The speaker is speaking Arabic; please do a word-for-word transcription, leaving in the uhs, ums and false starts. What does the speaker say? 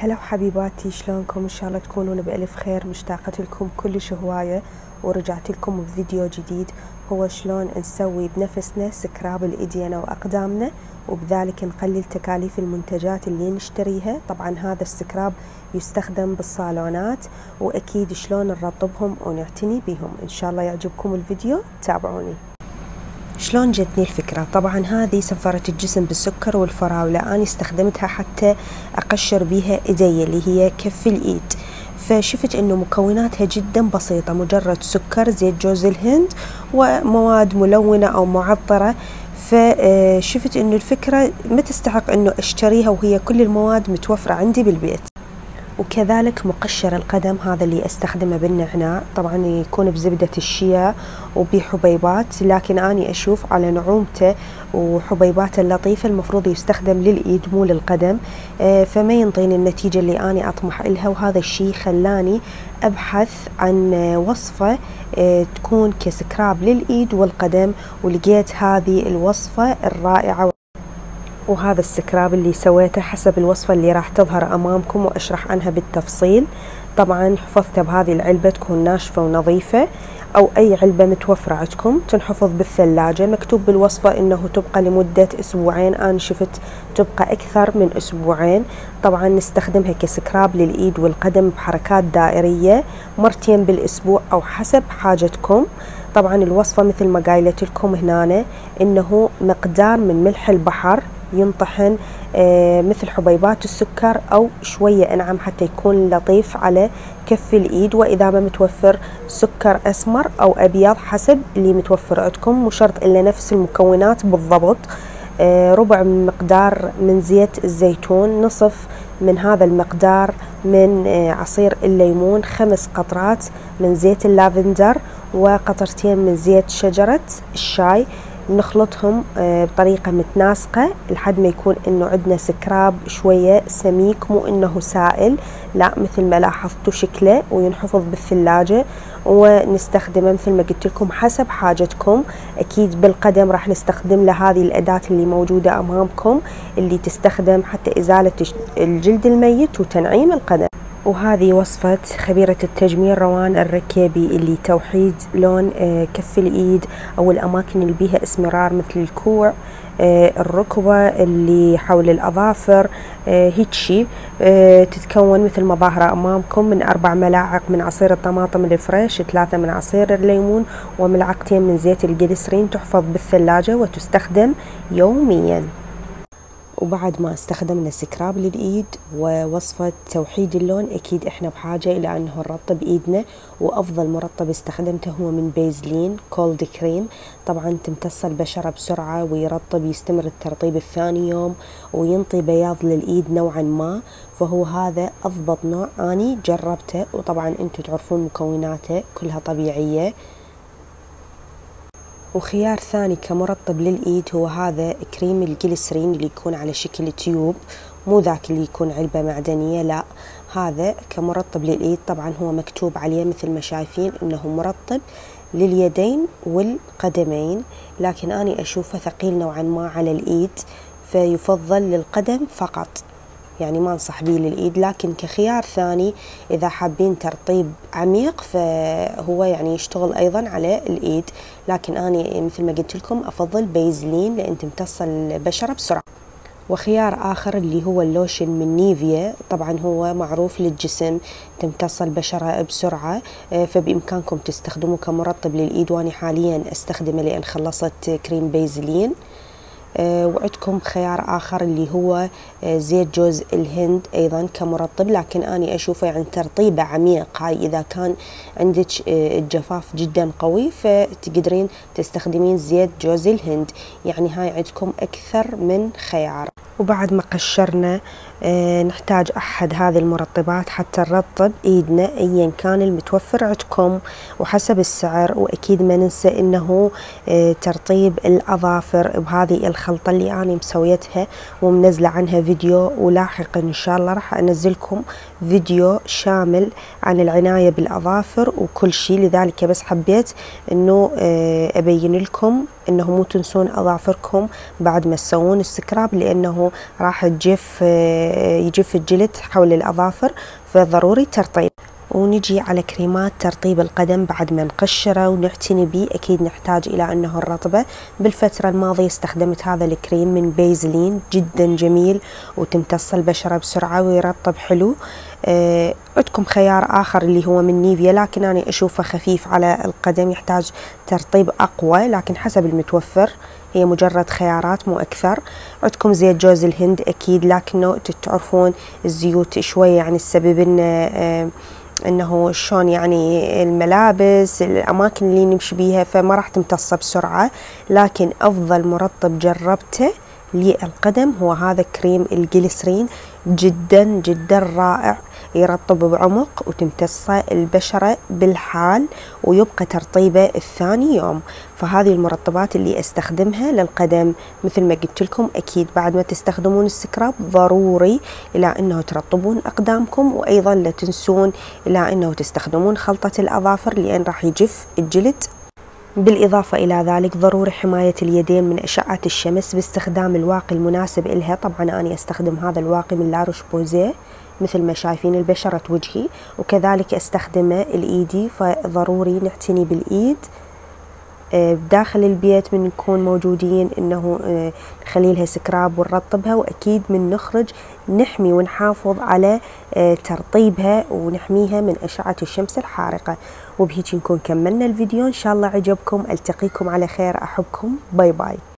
هلا وحبيباتي، شلونكم؟ ان شاء الله تكونون بألف خير. مشتاقة لكم كلش هواية ورجعت لكم بفيديو جديد، هو شلون نسوي بنفسنا سكراب لإيدينا وأقدامنا وبذلك نقلل تكاليف المنتجات اللي نشتريها. طبعا هذا السكراب يستخدم بالصالونات، وأكيد شلون نرطبهم ونعتني بهم. ان شاء الله يعجبكم الفيديو، تابعوني. شلون جتني الفكرة؟ طبعا هذه سفرة الجسم بالسكر والفراولة، أنا استخدمتها حتى أقشر بيها إيدي اللي هي كف الإيد، فشفت إنه مكوناتها جدا بسيطة، مجرد سكر، زيت جوز الهند، ومواد ملونة أو معطرة. فشفت إنه الفكرة ما تستحق إنه أشتريها وهي كل المواد متوفرة عندي بالبيت. وكذلك مقشر القدم هذا اللي استخدمه بالنعناع، طبعا يكون بزبدة الشيا وبحبيبات، لكن اني اشوف على نعومته وحبيباته اللطيفة المفروض يستخدم للايد مو للقدم، فما ينطيني النتيجة اللي اني اطمح الها. وهذا الشيء خلاني ابحث عن وصفة تكون كسكراب للايد والقدم، ولقيت هذه الوصفة الرائعة. وهذا السكراب اللي سويته حسب الوصفة اللي راح تظهر أمامكم وأشرح عنها بالتفصيل. طبعا حفظتها بهذه العلبة، تكون ناشفة ونظيفة، أو أي علبة متوفرة عندكم تنحفظ بالثلاجة. مكتوب بالوصفة إنه تبقى لمدة أسبوعين، أنا شفت تبقى أكثر من أسبوعين. طبعا نستخدمها كسكراب للإيد والقدم بحركات دائرية مرتين بالأسبوع أو حسب حاجتكم. طبعا الوصفة مثل ما قايلت لكم هنا إنه مقدار من ملح البحر ينطحن آه مثل حبيبات السكر أو شوية أنعم حتى يكون لطيف على كف الإيد. وإذا ما متوفر سكر أسمر أو أبيض حسب اللي متوفر عندكم، مو شرط إلا نفس المكونات بالضبط. آه ربع من مقدار من زيت الزيتون، نصف من هذا المقدار من آه عصير الليمون، خمس قطرات من زيت اللافندر، وقطرتين من زيت شجرة الشاي. نخلطهم بطريقة متناسقة لحد ما يكون انه عندنا سكراب شوية سميك، مو انه سائل، لا مثل ما لاحظتوا شكله، وينحفظ بالثلاجة ونستخدمه مثل ما قلت لكم حسب حاجتكم. اكيد بالقدم راح نستخدم له هذه الاداة اللي موجودة امامكم، اللي تستخدم حتى ازالة الجلد الميت وتنعيم القدم. وهذه وصفة خبيرة التجميل روان الركيبي، اللي توحيد لون كف الإيد أو الأماكن اللي بيها اسمرار مثل الكوع، الركبة، اللي حول الأظافر، هيك شي. تتكون مثل ما ظاهرة أمامكم من أربع ملاعق من عصير الطماطم الفريش، ثلاثة من عصير الليمون، وملعقتين من زيت الجليسرين. تحفظ بالثلاجة وتستخدم يوميا. وبعد ما استخدمنا سكراب للإيد ووصفة توحيد اللون، أكيد إحنا بحاجة إلى أنه نرطب إيدنا. وأفضل مرطب استخدمته هو من بيزلين كولد كريم. طبعا تمتص البشرة بسرعة ويرطب، يستمر الترطيب الثاني يوم وينطي بياض للإيد نوعا ما، فهو هذا أضبط نوع أني جربته. وطبعا أنتم تعرفون مكوناته كلها طبيعية. وخيار ثاني كمرطب للإيد هو هذا كريم الجليسرين اللي يكون على شكل تيوب، مو ذاك اللي يكون علبة معدنية، لا هذا كمرطب للإيد. طبعا هو مكتوب عليه مثل ما شايفين إنه مرطب لليدين والقدمين، لكن أنا أشوفه ثقيل نوعا ما على الإيد، فيفضل للقدم فقط، يعني ما انصح به للإيد. لكن كخيار ثاني إذا حابين ترطيب عميق فهو يعني يشتغل أيضا على الإيد، لكن أنا مثل ما قلت لكم أفضل بيزلين لأن تمتص البشرة بسرعة. وخيار آخر اللي هو اللوشن من نيفيا، طبعا هو معروف للجسم، تمتص البشرة بسرعة، فبإمكانكم تستخدموه كمرطب للإيد، وأنا حاليا أستخدمه لأن خلصت كريم بيزلين. أه وعندكم خيار آخر اللي هو أه زيت جوز الهند أيضا كمرطب، لكن أنا أشوفه يعني ترطيبه عميق. هاي إذا كان عندك أه الجفاف جدا قوي فتقدرين تستخدمين زيت جوز الهند، يعني هاي عندكم أكثر من خيار. وبعد ما قشرنا أه نحتاج أحد هذه المرطبات حتى نرطب إيدنا أيا كان المتوفر عندكم وحسب السعر. وأكيد ما ننسى إنه أه ترطيب الأظافر بهذه الخلطة اللي أنا مسويتها ومنزلة عنها فيديو، ولاحقا إن شاء الله راح أنزلكم فيديو شامل عن العناية بالأظافر وكل شيء. لذلك بس حبيت إنه أه أبين لكم انه مو تنسون اظافركم بعد ما تسوون السكراب، لانه راح تجف يجف الجلد حول الاظافر، فضروري ترطيب. ونجي على كريمات ترطيب القدم بعد ما نقشره ونعتني به، اكيد نحتاج الى انه الرطبه. بالفتره الماضيه استخدمت هذا الكريم من بيزلين، جدا جميل وتمتص البشره بسرعه ويرطب حلو. آه عندكم خيار اخر اللي هو من نيفيا، لكن انا اشوفه خفيف على القدم، يحتاج ترطيب اقوى، لكن حسب المتوفر، هي مجرد خيارات مو اكثر. عندكم زيت جوز الهند اكيد، لكنه تعرفون الزيوت شويه يعني السبب انه آه انه شلون يعني الملابس الاماكن اللي نمشي بيها فما راح تمتص بسرعه، لكن افضل مرطب جربته للقدم هو هذا كريم الجليسرين، جدا جدا رائع، يرطب بعمق وتمتص البشرة بالحال ويبقى ترطيبه الثاني يوم. فهذه المرطبات اللي استخدمها للقدم. مثل ما قلت لكم اكيد بعد ما تستخدمون السكراب ضروري الى انه ترطبون اقدامكم، وايضا لا تنسون الى انه تستخدمون خلطة الاظافر لان راح يجف الجلد. بالإضافة إلى ذلك ضروري حماية اليدين من أشعة الشمس باستخدام الواقي المناسب إلها. طبعا أنا أستخدم هذا الواقي من لا روش بوزيه مثل ما شايفين البشرة وجهي، وكذلك أستخدمه الإيدي، فضروري نعتني بالإيد بداخل البيت من نكون موجودين، انه نخلي لها سكراب ونرطبها، واكيد من نخرج نحمي ونحافظ على ترطيبها ونحميها من اشعة الشمس الحارقة. وبهيك نكون كملنا الفيديو، ان شاء الله عجبكم، التقيكم على خير، احبكم، باي باي.